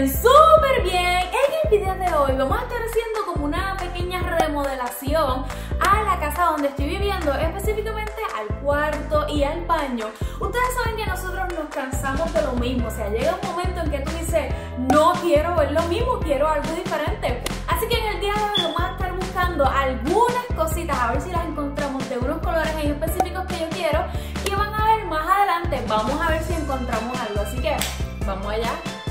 estén súper bien. En el video de hoy vamos a estar haciendo como una pequeña remodelación a la casa donde estoy viviendo, específicamente al cuarto y al baño. Ustedes saben que nosotros nos cansamos de lo mismo, o sea, llega un momento en que tú dices, no quiero ver lo mismo, quiero algo diferente. Así que en el día de hoy vamos a estar buscando algunas cositas, a ver si las encontramos de unos colores en específicos que yo quiero, y van a ver más adelante, vamos a ver si encontramos algo, así que vamos allá.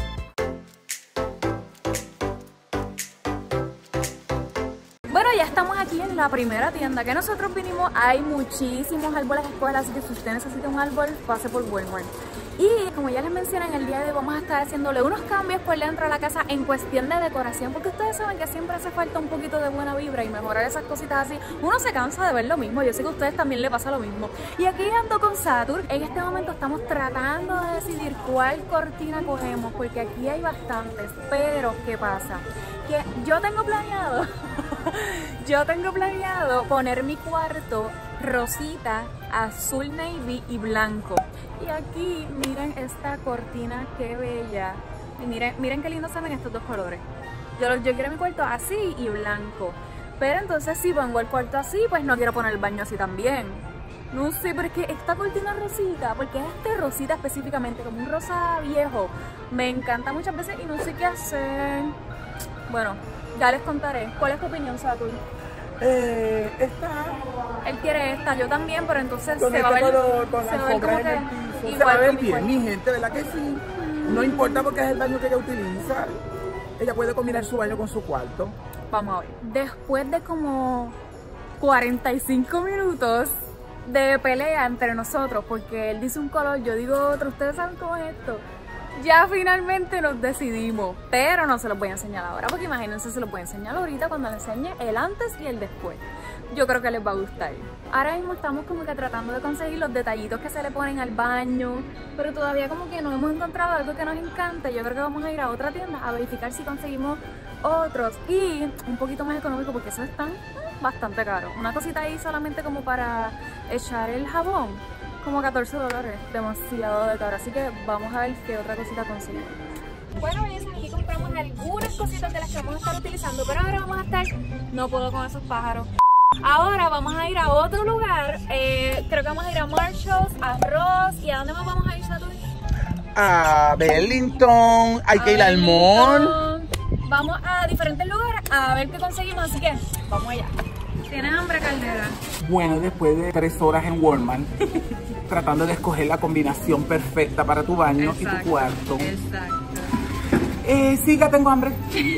Bueno, ya estamos aquí en la primera tienda que nosotros vinimos. Hay muchísimos árboles de escuela, así que si usted necesita un árbol, pase por Walmart. Y como ya les mencioné, en el día de hoy vamos a estar haciéndole unos cambios por dentro de la casa en cuestión de decoración, porque ustedes saben que siempre hace falta un poquito de buena vibra y mejorar esas cositas así. Uno se cansa de ver lo mismo, yo sé que a ustedes también les pasa lo mismo. Y aquí ando con Saturn. En este momento estamos tratando de decidir cuál cortina cogemos, porque aquí hay bastantes, pero ¿qué pasa? Que yo tengo planeado poner mi cuarto rosita, azul navy y blanco. Y aquí miren esta cortina, qué bella. Y miren qué lindo se ven estos dos colores. Yo quiero mi cuarto así y blanco. Pero entonces si pongo el cuarto así, pues no quiero poner el baño así también. No sé, pero es que esta cortina rosita, porque este rosita específicamente, como un rosa viejo, me encanta muchas veces y no sé qué hacer. Bueno, ya les contaré. ¿Cuál es tu opinión, Saturn? Esta. Él quiere esta, yo también, pero entonces Con se va a ver, color, con se va a ver como que piso. Se va a ver igual bien, mi gente, ¿verdad que sí? No importa porque es el baño que ella utiliza. Ella puede combinar su baño con su cuarto. Vamos a ver. Después de como 45 minutos de pelea entre nosotros, porque él dice un color, yo digo otro, ustedes saben cómo es esto. Ya finalmente nos decidimos, pero no se los voy a enseñar ahora, porque imagínense, se los voy a enseñar ahorita cuando les enseñe el antes y el después. Yo creo que les va a gustar. Ahora mismo estamos como que tratando de conseguir los detallitos que se le ponen al baño, pero todavía como que no hemos encontrado algo que nos encante. Yo creo que vamos a ir a otra tienda a verificar si conseguimos otros y un poquito más económico, porque esos están bastante caros. Una cosita ahí solamente como para echar el jabón, como $14, demasiado de caro, así que vamos a ver qué otra cosita conseguimos. Bueno, aquí compramos algunas cositas de las que vamos a estar utilizando, pero ahora vamos a estar, no puedo con esos pájaros. Ahora vamos a ir a otro lugar, creo que vamos a ir a Marshalls, a Ross, ¿y a dónde más vamos a ir, Saturn? A Burlington, hay que ir al mall. Vamos a diferentes lugares a ver qué conseguimos, así que vamos allá. ¿Tienes hambre, Caldera? Bueno, después de 3 horas en Walmart, tratando de escoger la combinación perfecta para tu baño y tu cuarto. Exacto. Sí, ya tengo hambre.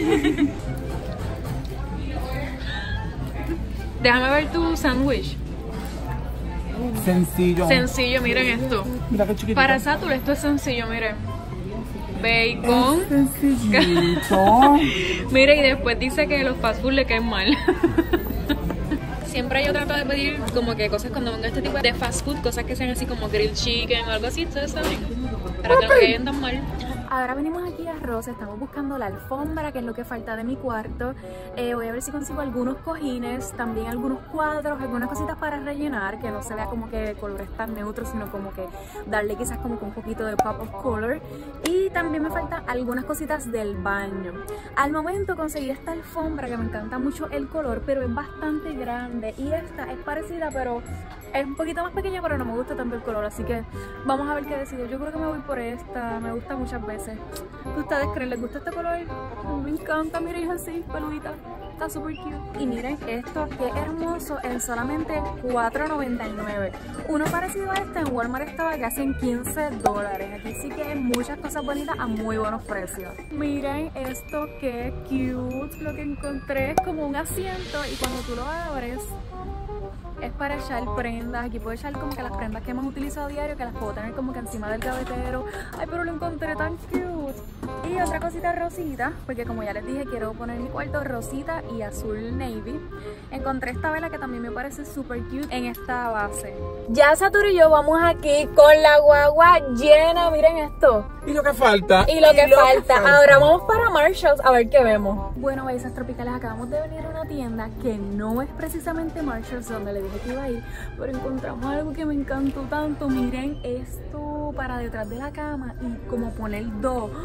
Déjame ver tu sándwich. Sencillo. Sencillo, miren esto. Mira qué chiquitito. Para Saturn esto es sencillo, miren. Bacon. Es sencillito. Mire, y después dice que los fast food le caen mal. Siempre yo trato de pedir como que cosas cuando vengo a este tipo de fast food, cosas que sean así como grilled chicken o algo así, ustedes saben, para que no queden tan mal. Ahora venimos aquí a Ross, estamos buscando la alfombra, que es lo que falta de mi cuarto. Voy a ver si consigo algunos cojines, también algunos cuadros, algunas cositas para rellenar, que no se vea como que colores tan neutros, sino como que darle quizás como que un poquito de pop of color. Y también me faltan algunas cositas del baño. Al momento conseguí esta alfombra que me encanta mucho el color, pero es bastante grande. Y esta es parecida, pero es un poquito más pequeña, pero no me gusta tanto el color, así que vamos a ver qué decido. Yo creo que me voy por esta, me gusta muchas veces. ¿Qué ustedes creen? ¿Les gusta este color? Me encanta, miren, es así, peludita. Está súper cute. Y miren esto, qué hermoso, en solamente $4.99. Uno parecido a este en Walmart estaba casi en $15. Aquí sí que hay muchas cosas bonitas a muy buenos precios. Miren esto, qué cute. Lo que encontré es como un asiento y cuando tú lo abres es para echar prendas. Aquí puedo echar como que las prendas que hemos utilizado a diario, que las puedo tener como que encima del gavetero. Ay, pero lo encontré tan cute. Y otra cosita rosita, porque como ya les dije, quiero poner mi cuarto rosita y azul navy. Encontré esta vela que también me parece súper cute en esta base. Ya Saturn y yo vamos aquí con la guagua llena, miren esto. ¿Y lo que falta? Y lo que falta. Ahora vamos para Marshalls a ver qué vemos. Bueno, Bellezas Tropicales, acabamos de venir a una tienda que no es precisamente Marshalls, donde le dije que iba a ir, pero encontramos algo que me encantó tanto. Miren esto para detrás de la cama y como poner dos.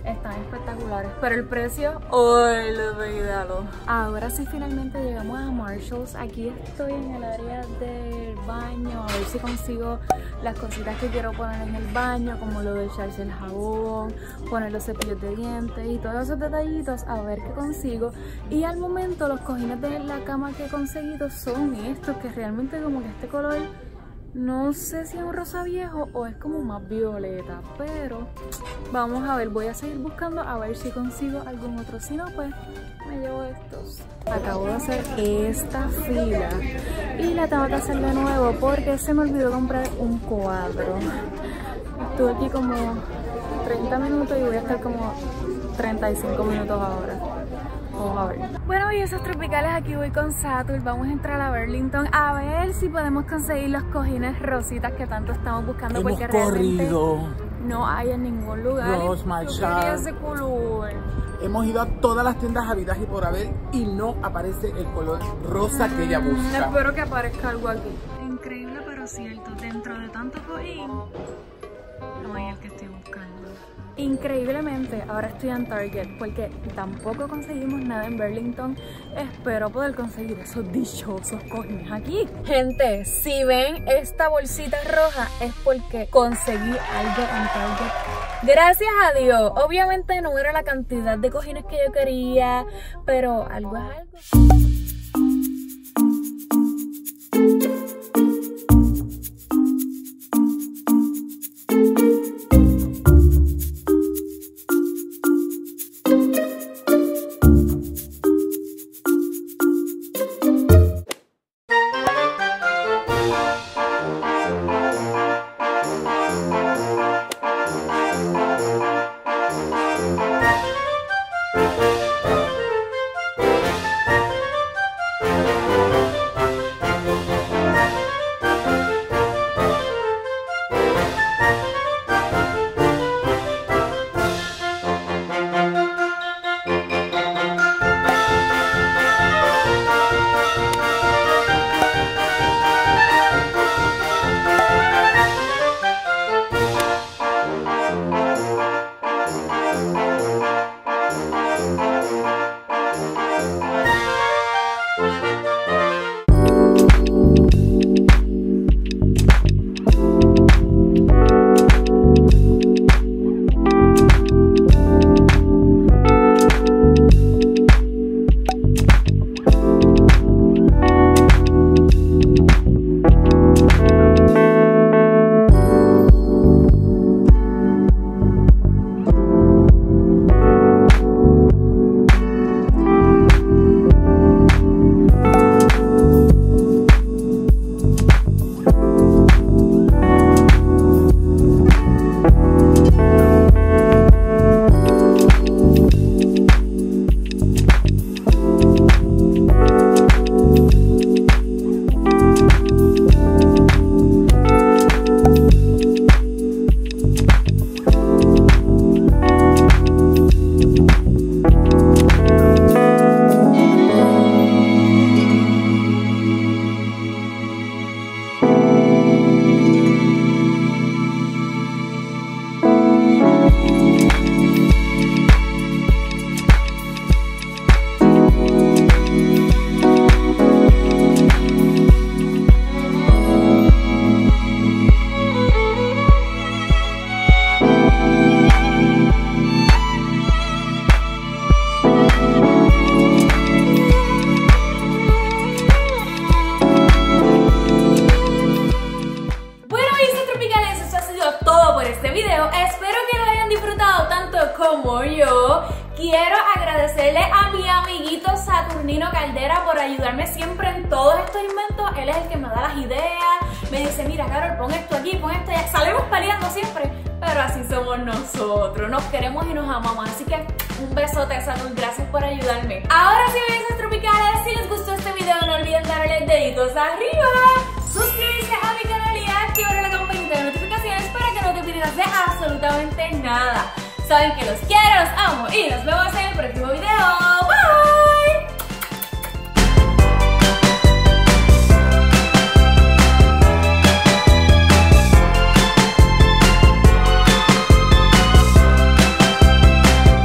están espectaculares, pero el precio, olvídalo. Ahora sí finalmente llegamos a Marshalls. Aquí estoy en el área del baño, a ver si consigo las cositas que quiero poner en el baño, como lo de echarse el jabón, poner los cepillos de dientes y todos esos detallitos, a ver qué consigo. Y al momento los cojines de la cama que he conseguido son estos, que realmente como que este color, no sé si es un rosa viejo o es como más violeta, pero vamos a ver, voy a seguir buscando a ver si consigo algún otro. Si no, pues me llevo estos. Acabo de hacer esta fila y la tengo que hacer de nuevo porque se me olvidó comprar un cuadro. Estuve aquí como 30 minutos y voy a estar como 35 minutos ahora. Vamos a ver. Bueno, bellezas tropicales, aquí voy con Satur. Vamos a entrar a Burlington a ver si podemos conseguir los cojines rositas que tanto estamos buscando. Hemos porque corrido. realmente no hay en ningún lugar. Ross, Marshall. Ese color. Hemos ido a todas las tiendas habidas y por haber y no aparece el color rosa que ella busca. Espero que aparezca algo aquí. Increíble pero cierto, dentro de tanto cojín no hay el que estoy buscando. Increíblemente ahora estoy en Target porque tampoco conseguimos nada en Burlington. Espero poder conseguir esos dichosos cojines aquí. Gente, si ven esta bolsita roja es porque conseguí algo en Target. Gracias a Dios. Obviamente no era la cantidad de cojines que yo quería, pero algo es algo. como yo. Quiero agradecerle a mi amiguito Saturnino Caldera por ayudarme siempre en todos estos inventos. Él es el que me da las ideas, me dice, mira Carol, pon esto aquí, pon esto allá. Salimos peleando siempre, pero así somos nosotros, nos queremos y nos amamos. Así que un besote, Saturn, gracias por ayudarme. Ahora sí, bellezas tropicales, si les gustó este video no olviden darle deditos arriba, suscribirse a mi canal y activar la campanita de notificaciones para que no te pierdas de absolutamente nada. Saben que los quiero, los amo y nos vemos en el próximo video.